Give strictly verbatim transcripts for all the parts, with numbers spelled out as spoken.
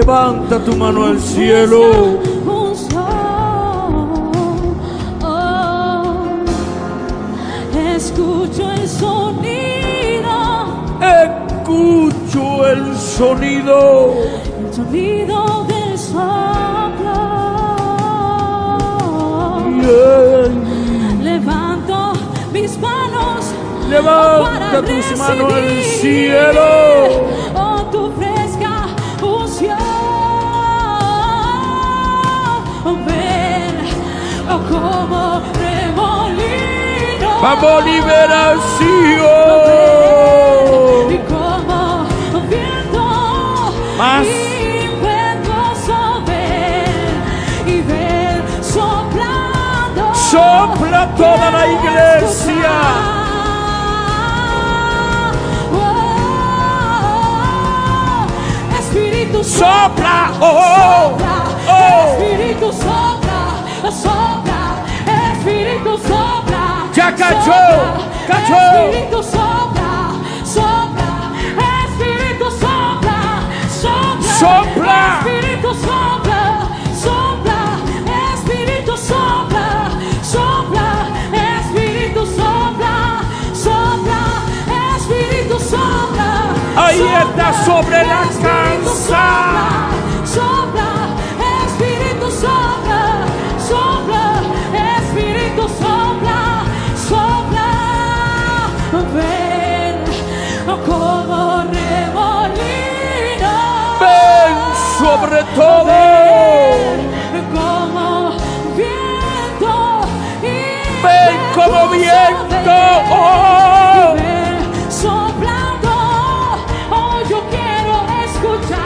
Levanta tu mano al cielo. Escucho el sonido, escucho el sonido, el sonido del soplo. Yeah. Levanto mis manos, levanta tus manos al cielo. Oh, tu fresca unción. Oh, ven, oh, como remolino. Vamos, liberación. Y como viento. Más. Y ventoso, ven. Y ven soplando. Sopla toda la iglesia. Oh, Espíritu sopla. Oh, sopla. oh. Espíritu sopla. Sopla. Espíritu sopla. Ya cayó, sopla, cayó. Espíritu sopla, sopla, Espíritu sopla, sopla, sopla. Espíritu sopla, sopla, Espíritu sopla, sopla, Espíritu sopla, sopla, Espíritu sopla. Ahí está sobre la casa. Sopla, Espíritu sopla, sopla, Espíritu sopla, sopla, ven como remolino. Ven sobre todo. Ven como viento. Y ven como viento. Oh. Ven soplando. Oh, yo quiero escuchar.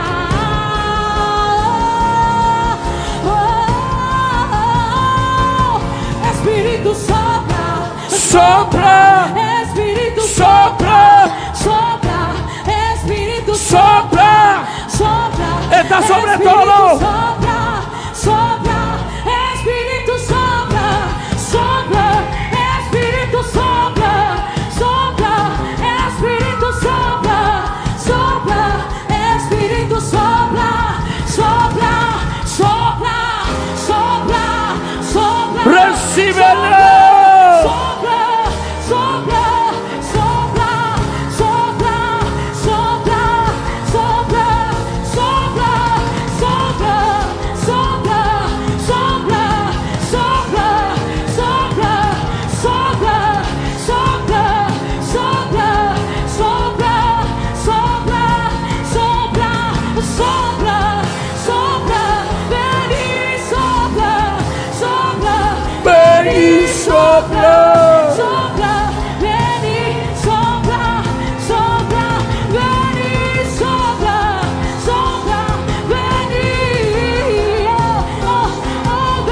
Espíritu sopla, sopla, Espíritu sopla, sopla, Espíritu sopla, sopla, está sobre Espíritu todo. Sopla, sopla, Espíritu sopla, sopla, Espíritu sopla, sopla, Espíritu sopla, sopla, Espíritu sopla, sopla, sopla, sopla, sopla. Recíbelo. Sopla, sopla, sopla, sopla, sopla, sopla, sopla, sopla, sopla, sopla, sopla, sopla, sopla, sopla, sopla, sopla, sopla, sopla, sopla, sopla, ven y sopla, sopla, ven y sopla. sopla, ven y sopla, sopla, ven y sopla, sopla, ven y oh, oh, oh,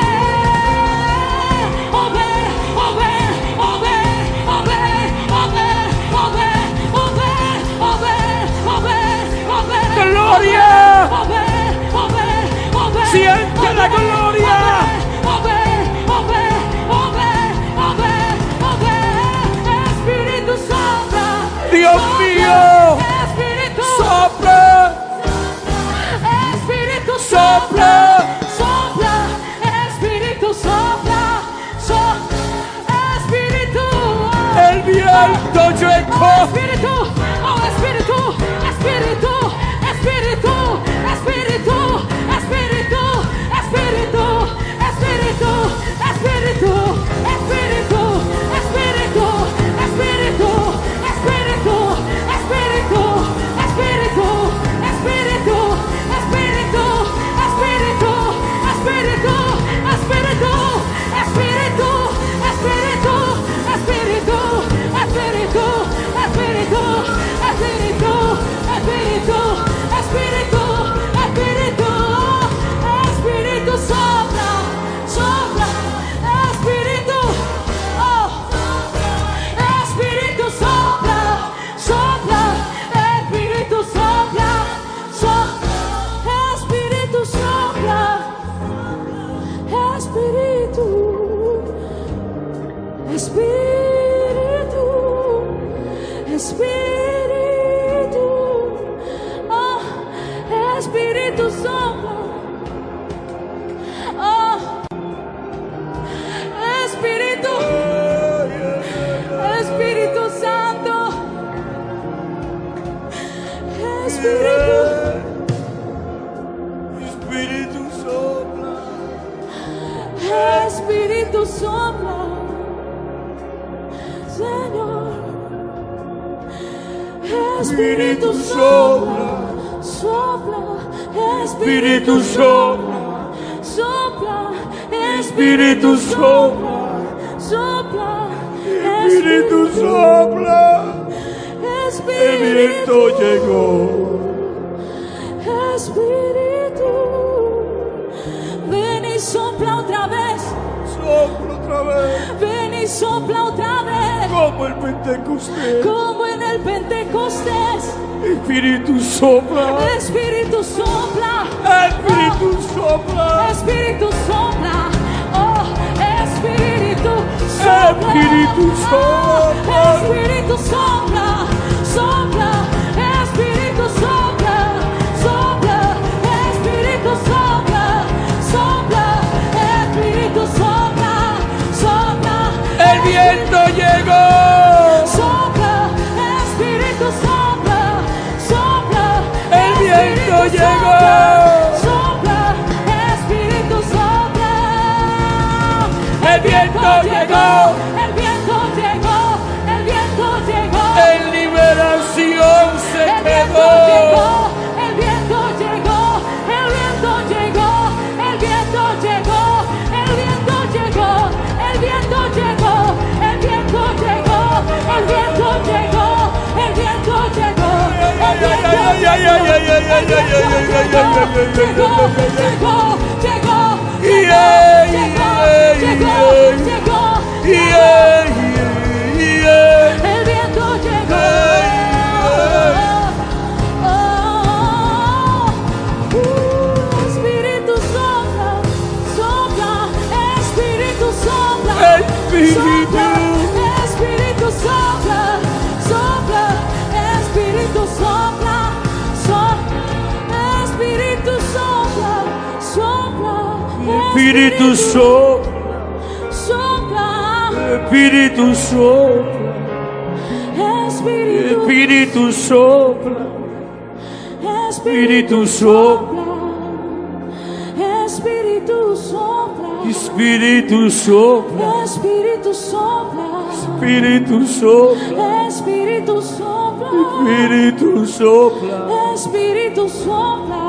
ven, oh, ven, oh, ven, oh, ven, oh, ven, oh, ven, oh, ven, oh, ven, oh, ven, oh, ven, oh, ven, Gloria. oh, ven, oh, ven, oh, ven, siente la gloria. oh, ven, oh, ven, oh, ven, oh, ven, oh, ven, Espíritu sopla, Dios sopla, mío. Espíritu Sopla. Espíritu Sopla. sopla, Espíritu sopla, sopla, Espíritu, El viento llegó. Espíritu, oh Espíritu, Espíritu, Espíritu, Espíritu, Espíritu, Espíritu, Espíritu, Espíritu, Espíritu, Espíritu, Espíritu, Espíritu, Espíritu, Espíritu, Espíritu, Espíritu, Espíritu, Espíritu sopla, Señor. Espíritu sopla, sopla, Espíritu sopla, sopla, Espíritu sopla, sopla, Espíritu sopla. El viento llegó. Espíritu, ven y sopla otra vez. Sopla otra vez. Ven y sopla otra vez. Como el Pentecostés. Como en el Pentecostés. Espíritu sopla. Espíritu sopla. Espíritu sopla. Espíritu sopla. Oh, Espíritu sopla. Espíritu sopla. Espíritu sopla. Sopla. Espíritu sopla. Sopla. Espíritu sopla. Sopla. Espíritu sopla. Sopla. El viento llegó. Sopla. Espíritu sopla. Sopla. El viento Espíritu llegó. Sopla. Espíritu sopla. El viento llegó. El viento llegó. El viento llegó. En liberación se El viento quedó. llegó. El viento llegó. El viento llegó. El viento llegó. El viento llegó. El viento llegó. El viento llegó. El viento llegó. El viento llegó. El viento Ay, ay, ay, ay, ay, ay, ay, ay, ay, ay, ay, ay, ay, ay, llegó, ay, llegó, llegó, Yeah, llegó, yeah, llegó, yeah. llegó, Yeah, yeah, yeah. el viento llegó. Oh, uh, Espíritu sopla, sopla, Espíritu sopla, Espíritu. sopla, Espíritu sopla, sopla, Espíritu sopla, sopla, Espíritu sopla, sopla, Espíritu sopla. sopla, Espíritu sopla. Espíritu, Espíritu sopla. Espíritu sopla, Espíritu sopla, Espíritu sopla. Espíritu sopla, Espíritu sopla. Espíritu sopla, Espíritu sopla. Espíritu sopla,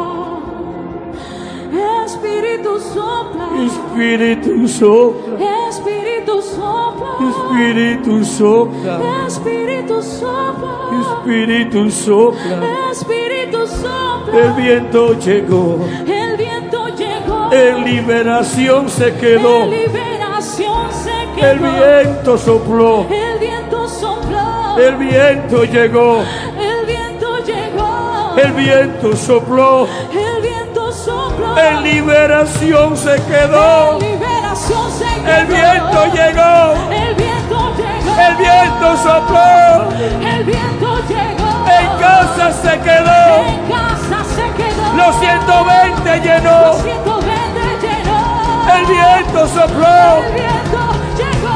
Espíritu sopla, Espíritu sopla. Espíritu sopla, Espíritu sopla. Espíritu sopla, Espíritu sopla. Espíritu sopla. El viento llegó. El viento llegó. En liberación se quedó. En liberación se quedó. El viento sopló. El viento sopló. El viento llegó. El viento llegó. El viento sopló. El viento sopló. En liberación se quedó. En liberación se quedó. El viento llegó. El viento llegó. El viento sopló. El viento llegó. En casa se quedó. En casa se quedó. Los ciento veinte llenó. Los ciento veinte llenó. El viento sopló. El viento llegó.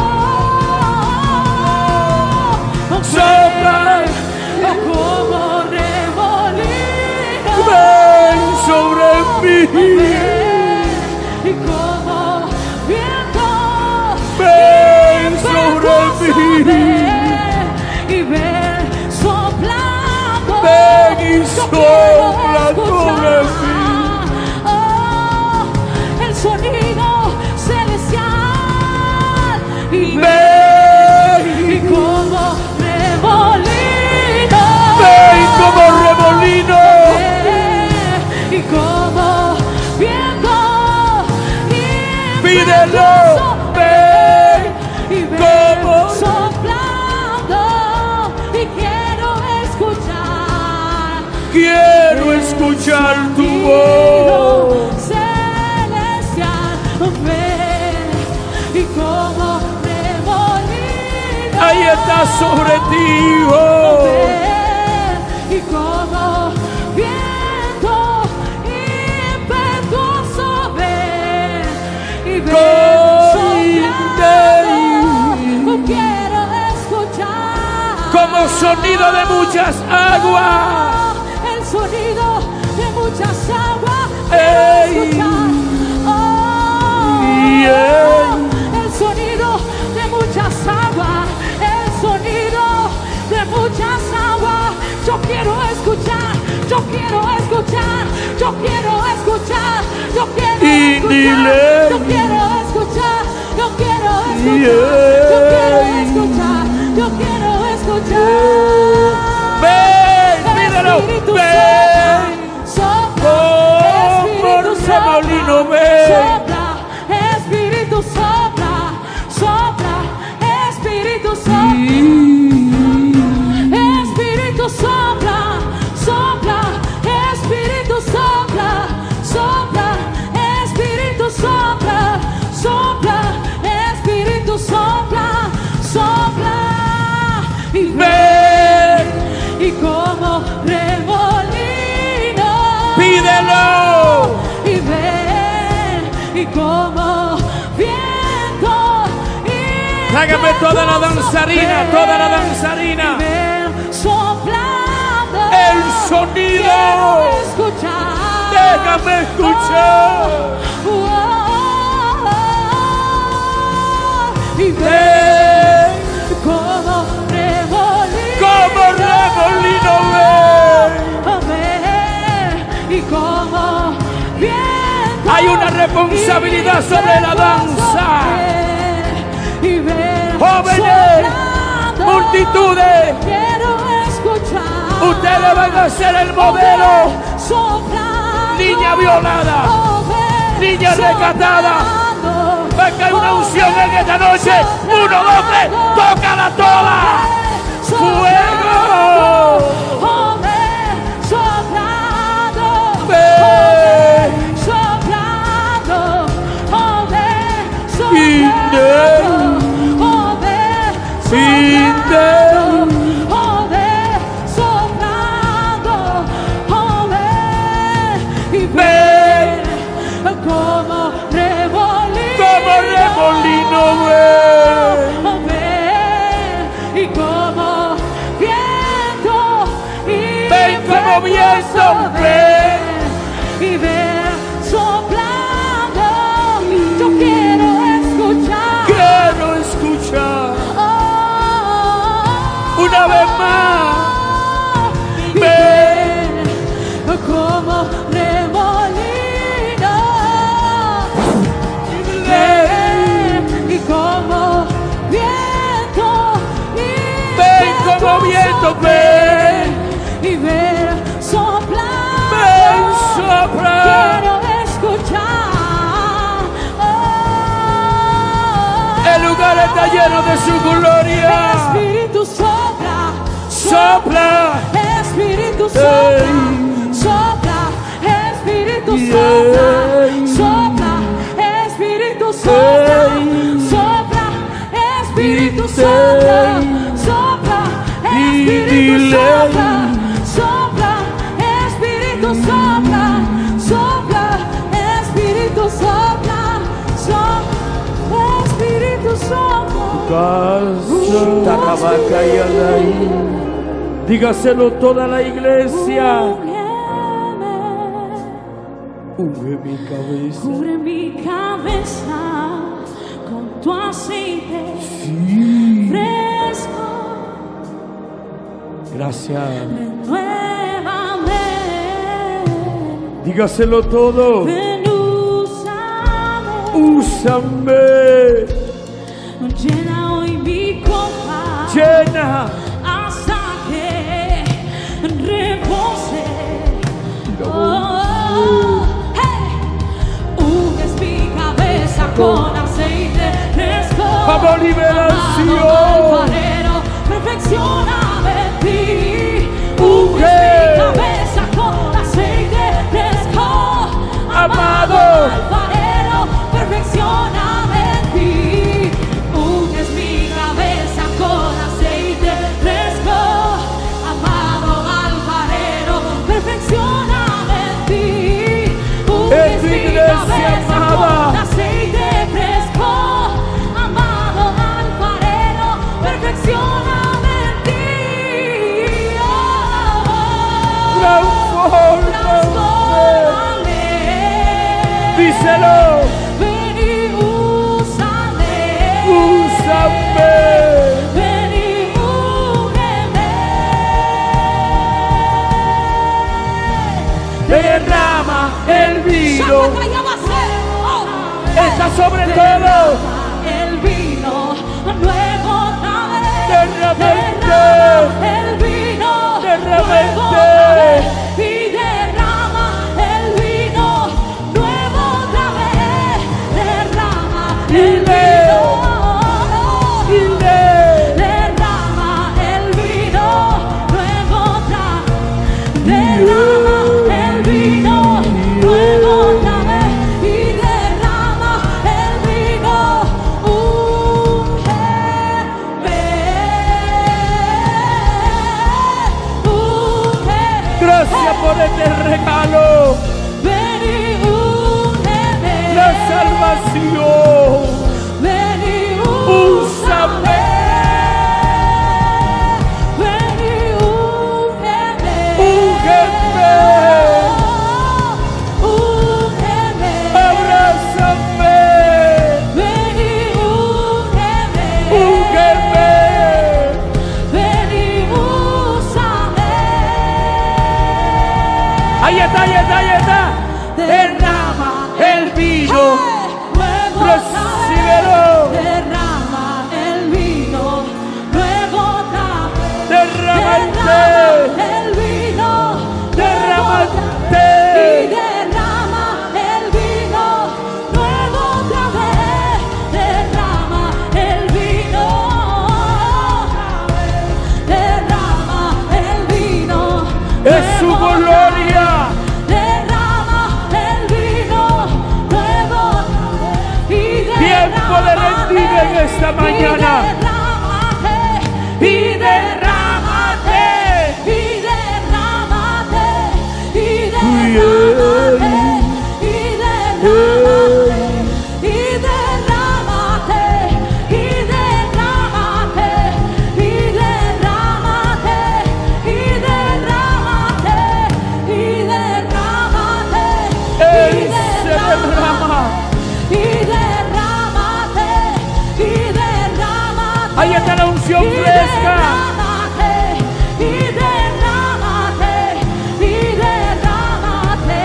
Sopla. Como remolino. Ven sobre mí. Y como viento. Ven sobre mí. Y ven soplando. Ven y Yo sopla quiero sobre escuchar, mí. oh, el sonido celestial. Y Ven. y como remolino. Ven como remolino. Y como viento. Y Pídelo. Ven y ven como- soplando. Y quiero escuchar. Quiero escuchar tu voz. Celestial, ven y como remolino. Ahí está sobre ti, oh. Ven y como viento impetuoso, ven y ven soplando. Quiero escuchar Como sonido de muchas aguas. el sonido de muchas aguas. Ey. Escuchar, oh, Yeah. el sonido escuchar, yo quiero Y escuchar, dile. yo quiero escuchar, yo quiero escuchar, Yeah. yo quiero escuchar, yo quiero escuchar. Ven, pídelo, Espíritu ven. sopla, Oh, Espíritu por remolino, sopla, ven. sopla, Espíritu sopla, sopla, Espíritu sopla. Espíritu sopla, sopla, Espíritu sopla, sopla, Espíritu sopla, sopla, Espíritu sopla, sopla. Y ven, y como remolino, Pídelo. y ven, y como viento, y Tráigame toda la danzarina, toda la danzarina. ven soplando. El sonido. Quiero escuchar. Déjame escuchar. Oh, oh, oh, oh. Y ven como remolino. Como remolino, ven. Ven, y como viento. Hay una responsabilidad y sobre la viento danza. ven, y ven Jóvenes, soplando. multitudes, Quiero escuchar. ustedes van a ser el modelo. Soplando. Niña violada, Oh, ven, niña rescatada. soplando. Va a caer una Oh, unción ven, en esta noche. soplando. Uno, dos, tres, tócala toda. Fuego. Oh, ven, soplando. Ven. Soplando. Oh, ven, Inde. soplando. Oh, ven, Inde. soplando. Oh, ven, soplando. Oh, ven, y ven como remolino. Como remolino, ven. Oh, ven, y como viento, y Ven como viento, ven. y ven soplando. Yo quiero escuchar. Quiero escuchar Oh, una vez más. y Ven. ven como remolino. Ven, y como viento, y Ven como viento, ven. y ven soplando. Ven, sopla. Quiero escuchar. Oh, El lugar está lleno de su gloria. Espíritu sopla, Sopla. Espíritu sopla, sopla, Espíritu sopla, sopla, Espíritu sopla, sopla, Espíritu sopla, sopla, Espíritu sopla, sopla, Espíritu sopla, sopla, Espíritu sopla, sopla, Espíritu sopla. Dígaselo toda la iglesia. Unge mi cabeza. Cubre mi cabeza con tu aceite fresco. Gracias. Renuévame. Dígaselo todo. Ven, úsame. Úsame. Llena hoy mi copa Llena. hasta que repose. Oh, hey. Unges mi cabeza con aceite fresco. Vamos, liberación. Amado alfarero, perfeccioname en ti. Unges Unge. mi cabeza con aceite fresco. Amado. alfarero, perfeccioname en ti. Unges mi cabeza con aceite fresco. Amado alfarero, perfeccioname en ti. Unges En tu mi iglesia cabeza amada. con aceite fresco. Amado alfarero, perfeccioname en ti. Oh, Transfórmame. transfórmame. Díselo. Ven y úsame. Úsame. Ven y úngeme. Derrama el vino. Está sobre todo. El vino nuevo otra vez. Derrama el vino Derrama nuevo otra vez. Y derrama el vino nuevo otra vez. Derrama el vino. Derrama el vino nuevo otra vez. Derrama el vino nuevo otra vez. Y derrama el vino. Gracias por este regalo. Ven y úngeme. La salvación. Ven y Úsame. Ven y úngeme. Úngeme. Úngeme. Abrázame. Ven y úngeme. Úngeme. Ven y úsame. Ahí está, ahí está, ahí está. Derrama el vino. Nuevo Recíbelo. derrama el vino nuevo otra vez. Derramante. el vino Derramante. y derrama el vino nuevo otra vez. Derrama el vino. Derrama el vino. Es su nuevo otra vez. gloria. Derrama el vino nuevo y Tiempo de rendir en esta mañana. y derrámate y derrámate y derrámate y derrámate y derrámate y derrámate y derrámate y derrámate y derrámate Él se derrama. y derrámate y derrámate. Ahí está la unción Y fresca. derrámate, y derrámate, y derrámate.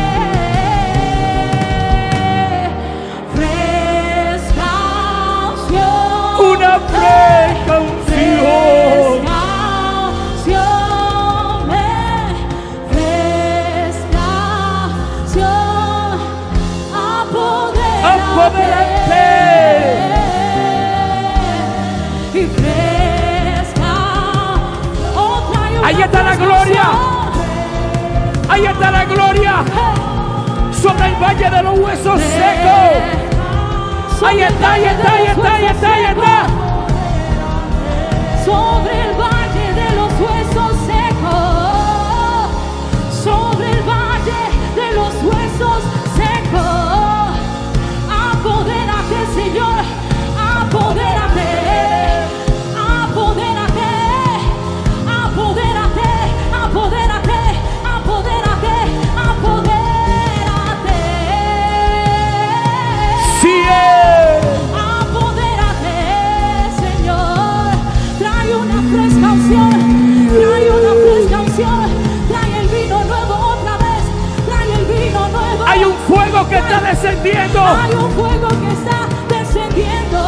Fresca unción. Una fresca unción. Fresca unción, ven. Fresca unción. Apodérate. Y fresca. Oh, trae una Ahí está la fresca gloria. unción. Ahí está la gloria. Sobre el valle de los huesos secos. Ahí está, ahí está, ahí está, ahí está, ahí está. Sobre el valle de los huesos secos. Sobre el valle de los huesos secos. Apodérate, Señor. Apodérate. Apodérate. Apodérate. Apodérate. Apodérate. Apodérate. Sí es. Apodérate, Señor. Trae una fresca unción. Trae una fresca unción. Trae el vino nuevo otra vez. Trae el vino nuevo. Hay un fuego que está descendiendo. Hay un fuego que está descendiendo.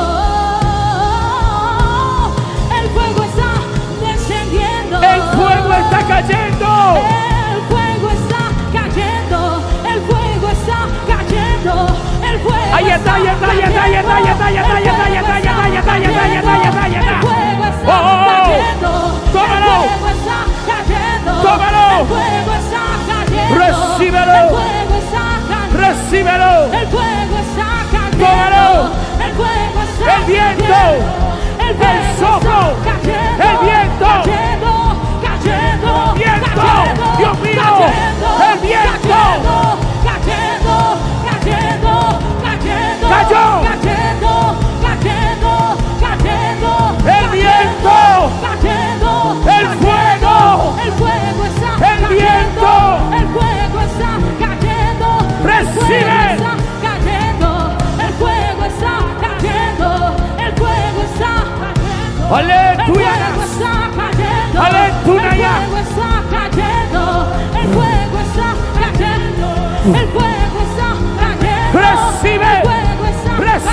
El fuego está descendiendo. El fuego está cayendo. El fuego está cayendo. El fuego está cayendo. El fuego Ahí está, ahí está, ahí está, ahí está, ahí está, ahí está, ahí está, ahí está, ahí está, ahí está, ahí está, ahí está, ahí está, ahí está, ahí está. El fuego está Oh, oh, oh. cayendo. Tómalo. El fuego está cayendo. Tómalo. El fuego está cayendo. Recíbelo. El fuego está cayendo. Recíbelo. El fuego está cayendo. Tómalo. El fuego está El viento. cayendo. El fuego El soplo. está cayendo. El viento. Cayendo. Cayendo. Viento. Cayendo. Dios mío. Cayendo. El viento. Cayendo. Cayendo. Cayendo. Cayó. Cayendo. Cayendo. Cayendo. El viento. Cayendo. El fuego. El fuego está El cayendo. viento. El fuego está cayendo. Recibe. El fuego está cayendo. El fuego está cayendo. El fuego está cayendo. Aleluya. El fuego está cayendo. Aleluya. El fuego está cayendo. El fuego está cayendo. El fuego está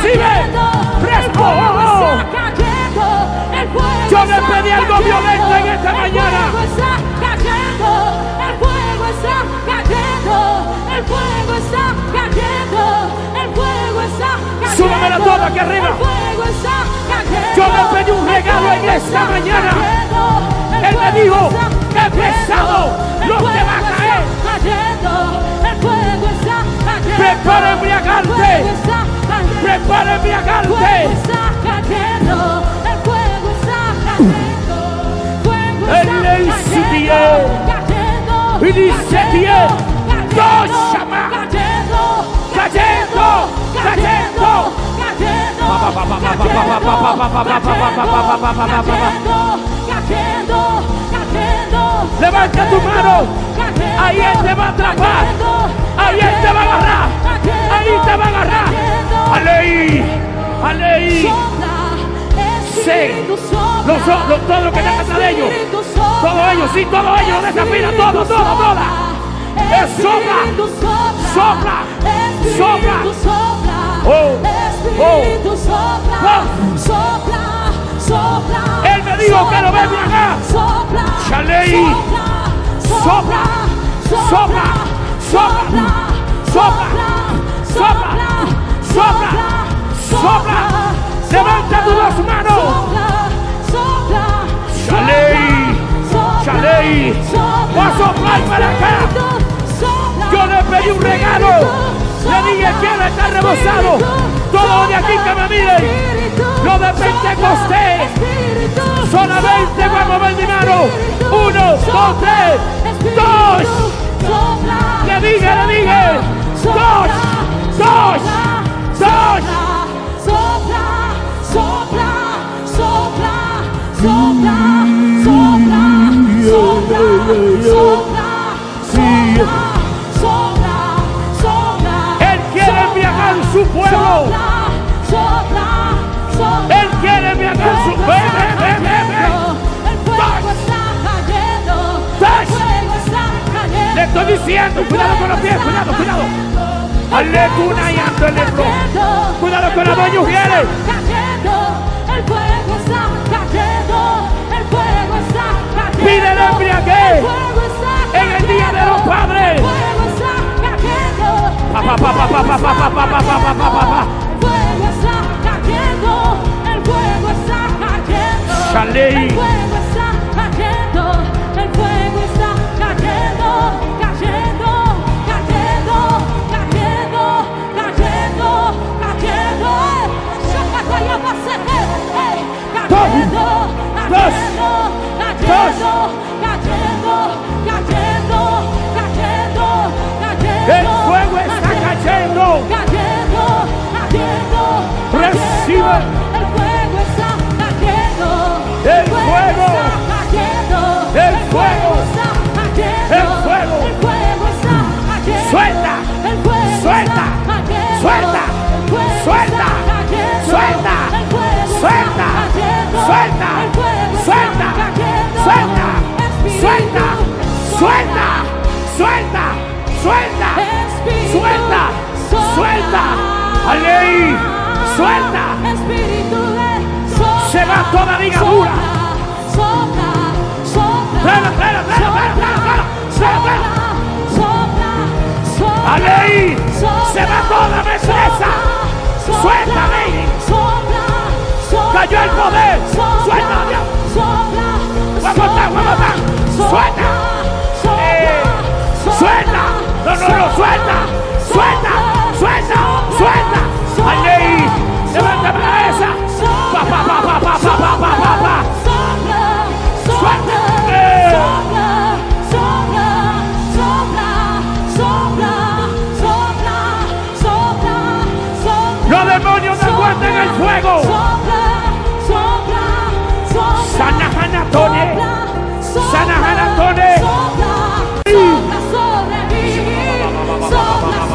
recibe. Respo, oh, oh. Yo le pedí algo violento en esta mañana. El fuego está cayendo, el fuego está cayendo, el fuego está cayendo, el fuego está cayendo. Súbamela toda aquí arriba. El fuego está cayendo. Yo le pedí un regalo en esta mañana. Él me dijo que pesado lo que va a caer. El fuego está cayendo. Prepara embriagarte. Prepara embriagarte. El fuego está cayendo. El fuego está cayendo. Fuego está El Leisitie. cayendo. Y dice bien. Dos llama. Cayendo. Cayendo. Cayendo. Levanta tu mano. Ahí Él te va a atrapar. Ahí Él te va a agarrar. Ahí te va a agarrar. Aleí. Aleí. Sí. Los, los, todo lo que está atrás de ellos. Todos ellos, sí, todos ellos. Desafina todo, todo, toda. Es sopla. Sopla. Sopla. Oh, oh, oh. Él me dijo que lo ve acá. Shalei. Sopla. Sopla. Sopla. Sopla. Sopla. Sopla. Sopla. Levanta tus dos manos. Shalei. Shalei. Va a soplar para acá. Yo le pedí un regalo. Le dije quién está rebosado. Todos de aquí que me miren. Lo de Pentecostés. Solamente vamos a ver mi mano. Uno, dos, tres. Dos. Le dije, le dije. Dos. Dos. Dos. Sopla, sopla, sopla, sopla, sopla, sopla, sopla, sopla, sopla, sopla. Él quiere embriagar su pueblo. Sopla, sopla. Él quiere embriagar su pueblo. Ve, ve, ve, ve, ve. El fuego está cayendo. El fuego está cayendo. Le estoy diciendo, cuidado con los pies, cuidado, cuidado. Aleluya y ando el lebro. Cuidado con la doña Ujiere. El fuego está cayendo. El fuego está cayendo. Pide el embriaguez en el día de los padres. El fuego está cayendo. Pa, pa, pa, pa, pa, pa, pa, pa, pa, pa, pa, pa, pa, pa. El fuego está cayendo. El fuego está cayendo. Shalei. El fuego está cayendo. El fuego está cayendo. Cayendo. Cayendo. Cayendo. Cayendo. Cayendo. Shakataya Basete. Cayendo. Cayendo. Cayendo. Cayendo. Cayendo. Cayendo. Cayendo. El fuego está cayendo. Cayendo. Cayendo. Recibe. El fuego está cayendo. El fuego. está cayendo. El fuego. está cayendo. El fuego. El fuego está cayendo. Suelta. El fuego Suelta. está cayendo. Suelta. El fuego Suelta. está cayendo. Suelta. El fuego Suelta. está cayendo. Suelta. El fuego está Suelta. cayendo. Suelta. Espíritu, Suelta. Suelta. Suelta. Suelta. Espíritu, Suelta. Suelta. Aleí. Suelta. Espíritu de sopla, Se va toda ligadura. Sopla, sopla, Frena, frena, frena, frena, frena, frena, frena. sopla, sopla, Aleí. sopla, Se va toda destreza. sopla, Suelta, baby. sopla, sopla, Cayó el poder. sopla, Suelta, Dios. sopla, Vamos a estar, vamos a estar. Suelta. Eh, Suelta. No, no, no, suelta. Suelta. Suelta. Suelta. Aleí. Levántame la esa. Pa, pa, pa, pa, pa, pa, pa, pa, pa, pa. Suelta. Eh. Los demonios no aguantan el fuego. Sana Hanatone. Sana Hanatone. Sopla sobre mí, sopla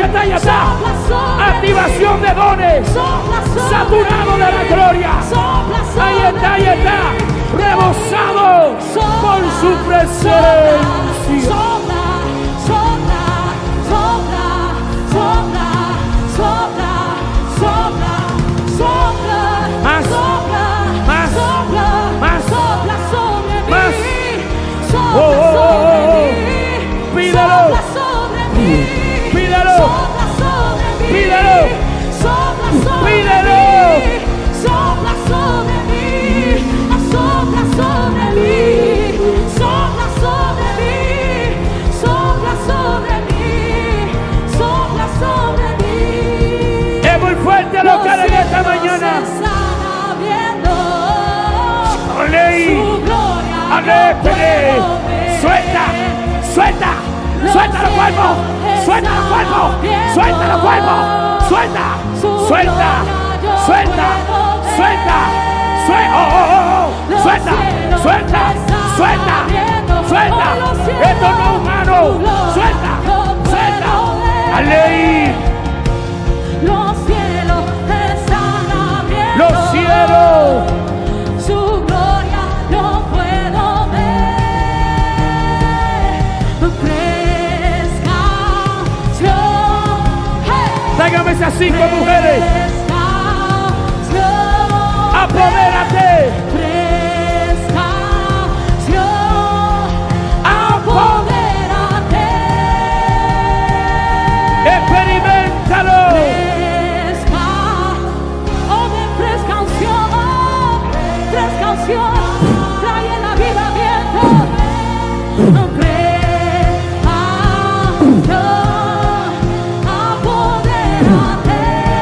ya está, ya está. Activación de dones. Saturado de la gloria. Ahí está, ahí está. Rebosado por su presencia. Sopla, sopla, sopla, sopla, sopla, sopla, sopla, Más, sopla, más, sopla, más, sopla sobre más. mí, sopla Oh, oh, oh, sobre oh. mí, Pídelo. sopla sobre mí, Pídelo. sopla sobre mí, Pídelo. sopla sobre Pídelo. mí, sopla sobre mí, sopla sobre mí, sopla sobre mí, sopla sobre mí, sopla sobre mí. Es muy fuerte lo que haré en esta mañana. Olé. Ale, pele. Suelta, suelta, suelta los cuerpos, suelta los cuerpos, suelta los cuerpos, suelta, suelta, suelta, suelta, suelta, oh, oh, oh, oh. Suelta, suelta, suelta, suelta. Esto no es humano, suelta, suelta. Ale. Los cielos están abriendo. Los cielos. Su gloria no puedo ver. Fresca canción. Hey. Tráigame esas cinco mujeres. Fresca canción. Apodérate. Fresca canción. Apodérate. Experimentalo. Fresca, oh ven fresca unción, fresca unción, trae la vida viento. Fresca unción, apodérate.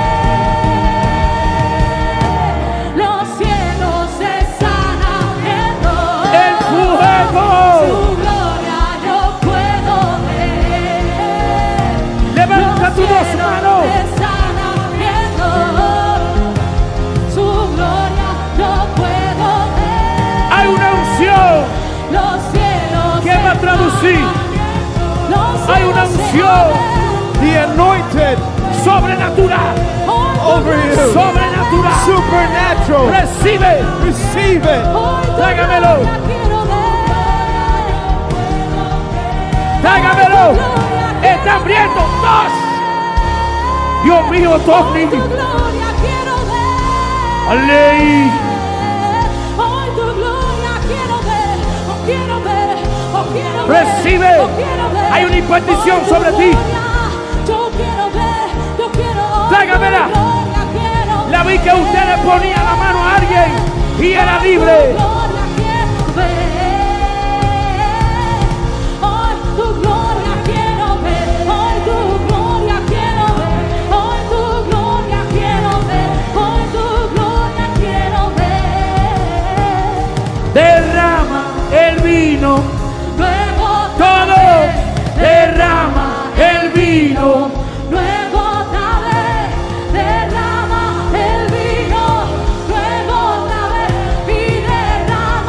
Los cielos se están abriendo. El fuego. Su gloria yo puedo ver. Levanta tus dos manos. Están abriendo. Su gloria yo puedo ver. Hay una unción Los cielos que va a traducir. Los Hay una cielos se unción. abren. The anointed Sobrenatural. Hoy tu over gloria, you. Sobrenatural. Supernatural. Recibe. Receive it. hoy tu Tráigamelo. gloria quiero ver. Tráigamelo. Está hambriento. Dos. Dios mío, Hoy tu Tony. gloria quiero ver. Ale. Hoy tu gloria quiero ver, oh quiero ver, oh quiero ver. Recibe. Oh quiero ver. Hay una impartición Hoy tu sobre ti. gloria, yo quiero ver, yo quiero hoy Tráigamela. tu gloria quiero La vi que ustedes ponían la mano a alguien y era ver. libre. Hoy tu gloria quiero ver. Hoy tu gloria quiero ver. Hoy tu gloria quiero ver. Hoy tu gloria quiero ver. Hoy tu gloria quiero ver. Derrama el vino. Luego Todo. Derrama el vino. luego otra vez, derrama el vino, luego otra vez y derrama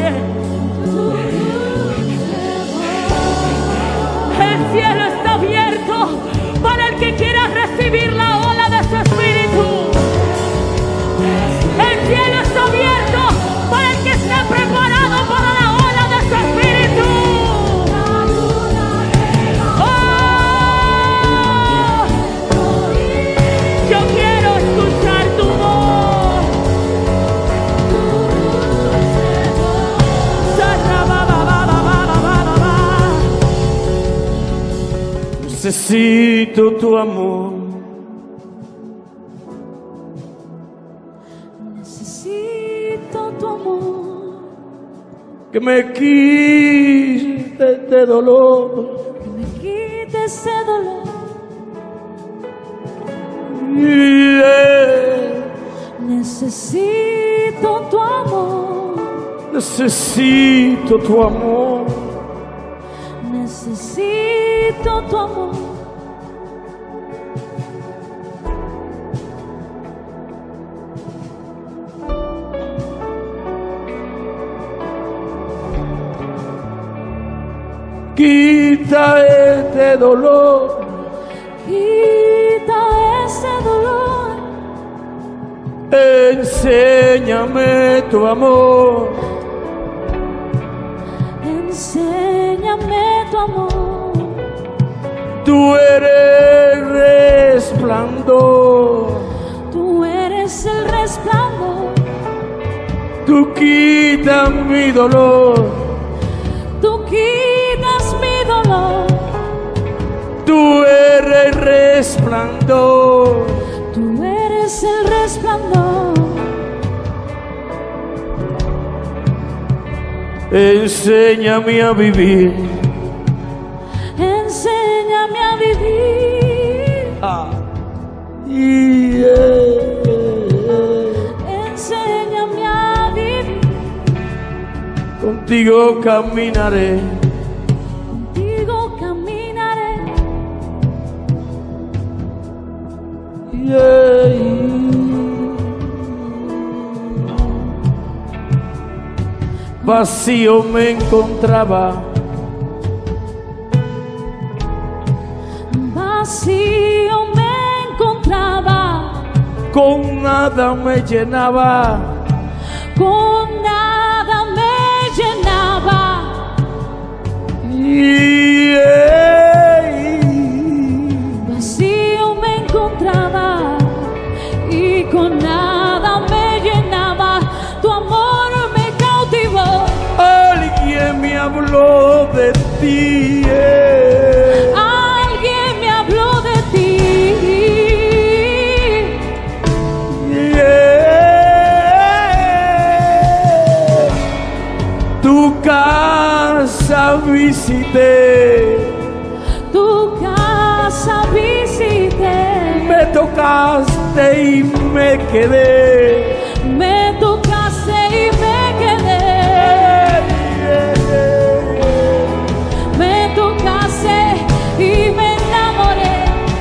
El cielo está abierto para el que quiera recibir la ola de su espíritu. El cielo está abierto para el que esté preparado para la ola de su espíritu. Oh, yo quiero escuchar tu voz. Necesito tu amor. Necesito tu amor. Que me quites este dolor. Que me quite ese dolor. Yeah. Necesito tu amor. Necesito tu amor. Necesito tu amor. Quita este dolor. Quita ese dolor. Enséñame tu amor. Enséñame tu amor. Tú eres resplandor. Tú eres el resplandor. Tú quitas mi dolor. Tú quitas mi dolor. Tú eres resplandor. Tú eres el resplandor. Enséñame a vivir. Enséñame a vivir. Ah. Yeah. Enséñame a vivir. Contigo caminaré. Contigo caminaré. Yeah. Vacío me encontraba. Vacío me encontraba. Con nada me llenaba. Con nada me llenaba. Yeah. Vacío me encontraba y con nada me llenaba. Tu amor me cautivó. Alguien me habló de ti. Yeah. Alguien me habló de ti. Yeah. Tu casa visité. Tu casa visité. Me tocaste y me quedé. Me tocaste y me quedé. Me tocaste y me enamoré.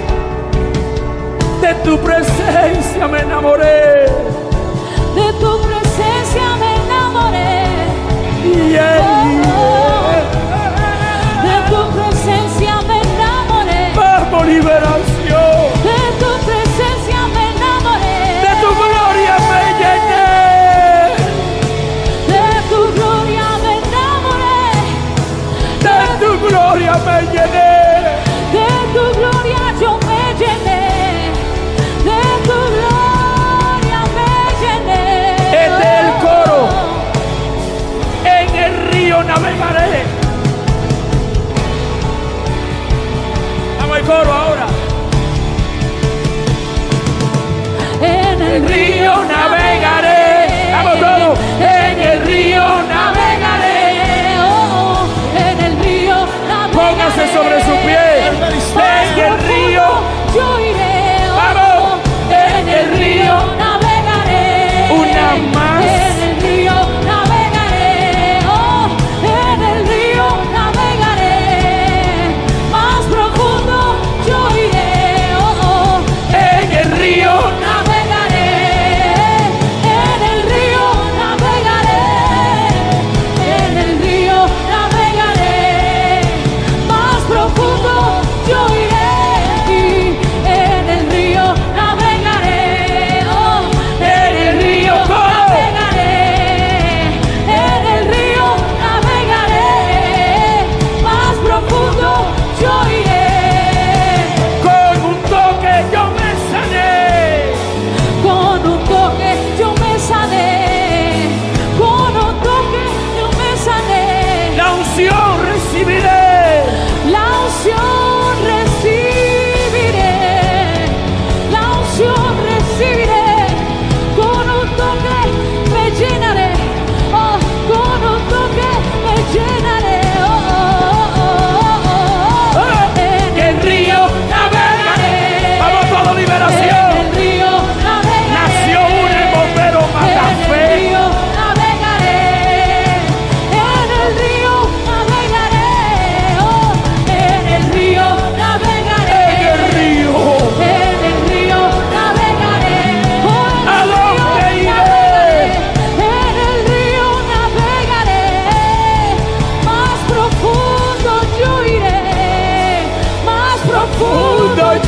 De tu presencia me enamoré. De tu presencia me enamoré. Yeah. De tu presencia me enamoré. Bajo liberación. De tu presencia me enamoré. De tu gloria me llené. De tu gloria me enamoré. De tu gloria me llené. De tu gloria yo me llené. De tu gloria me llené. El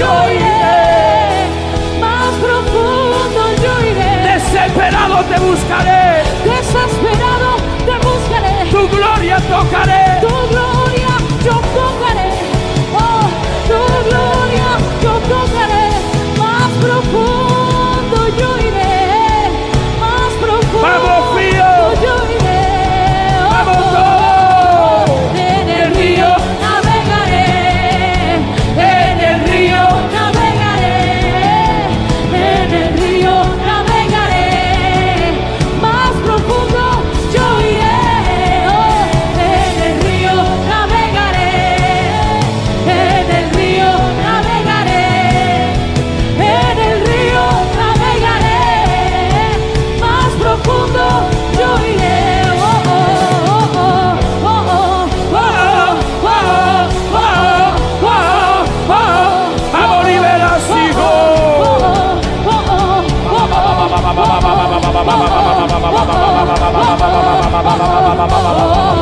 yo iré. más profundo yo iré. Desesperado te buscaré. Desesperado te buscaré. Tu gloria tocaré. Tu gloria yo tocaré. Oh, tu gloria yo tocaré. Más profundo yo iré. Más profundo Vamos, Fío. yo iré. Oh, Vamos oh, todos. oh. En el río navegaré. En el río navegaré. En el río navegaré. Más profundo yo iré. Oh, en el río navegaré. En el río navegaré. En el río navegaré. Más profundo yo iré. Oh, oh, oh, oh, oh, oh, oh, oh, oh, oh, oh. Vamos, liberación. Oh, oh, oh, oh, oh.